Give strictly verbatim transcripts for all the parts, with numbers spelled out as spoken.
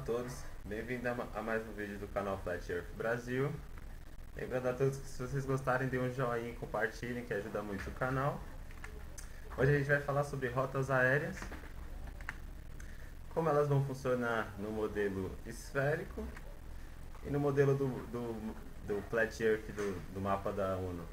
todos, bem-vindo a ma- a mais um vídeo do canal Flat Earth Brasil. Lembrando a todos que se vocês gostarem, dê um joinha e compartilhem, que ajuda muito o canal. Hoje a gente vai falar sobre rotas aéreas, como elas vão funcionar no modelo esférico e no modelo do, do, do Flat Earth do, do mapa da ONU.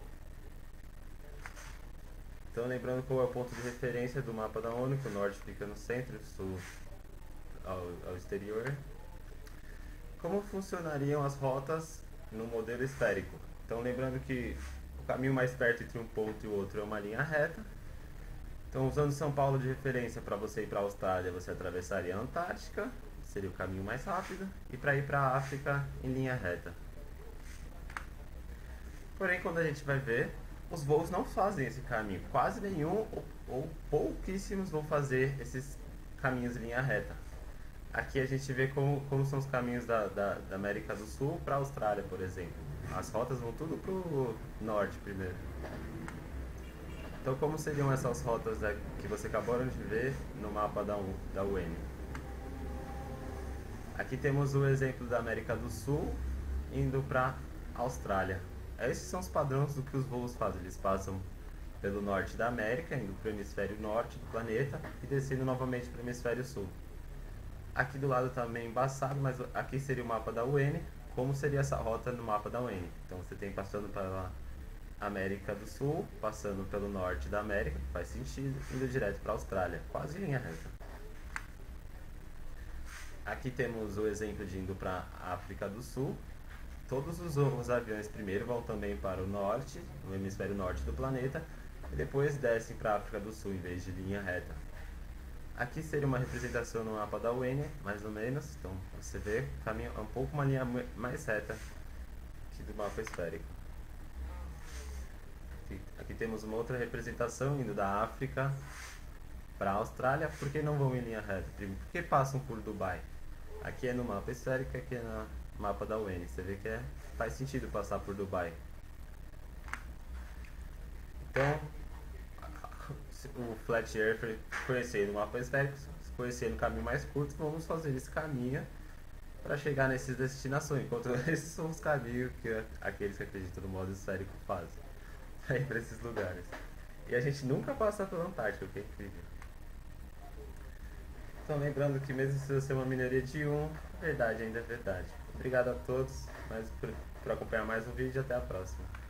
Então, lembrando qual é o ponto de referência do mapa da ONU, que o norte fica no centro e o sul ao, ao exterior. Como funcionariam as rotas no modelo esférico? Então, lembrando que o caminho mais perto entre um ponto e o outro é uma linha reta. Então, usando São Paulo de referência para você ir para a Austrália, você atravessaria a Antártica, seria o caminho mais rápido, e para ir para a África em linha reta. Porém, quando a gente vai ver, os voos não fazem esse caminho. Quase nenhum ou, ou pouquíssimos vão fazer esses caminhos em linha reta. Aqui a gente vê como, como são os caminhos da, da, da América do Sul para a Austrália, por exemplo. As rotas vão tudo para o norte primeiro. Então, como seriam essas rotas que você acabou de ver no mapa da, da U N? Aqui temos o exemplo da América do Sul indo para a Austrália. Esses são os padrões do que os voos fazem. Eles passam pelo norte da América, indo para o hemisfério norte do planeta e descendo novamente para o hemisfério sul. Aqui do lado está meio embaçado, mas aqui seria o mapa da U N. Como seria essa rota no mapa da U N? Então você tem passando pela América do Sul, passando pelo norte da América, que faz sentido, indo direto para a Austrália, quase linha reta. Aqui temos o exemplo de indo para a África do Sul. Todos os, os aviões primeiro vão também para o norte, no hemisfério norte do planeta, e depois descem para a África do Sul em vez de linha reta. Aqui seria uma representação no mapa da U N, mais ou menos. Então você vê o caminho é um pouco uma linha mais reta que do mapa esférico. Aqui, aqui temos uma outra representação indo da África para a Austrália. Por que não vão em linha reta? Por que passam por Dubai? Aqui é no mapa esférico, aqui é no mapa da U N. Você vê que é, faz sentido passar por Dubai. Então, o Flat Earth, conhecendo o mapa esférico, conhecendo o caminho mais curto, vamos fazer esse caminho para chegar nessas destinações, enquanto esses são os caminhos que aqueles que acreditam no modo esférico fazem para ir para esses lugares. E a gente nunca passa pela Antártica, o que é incrível. Então, lembrando que mesmo se você é uma minoria de um, a verdade ainda é verdade. Obrigado a todos mais por, por acompanhar mais um vídeo e até a próxima.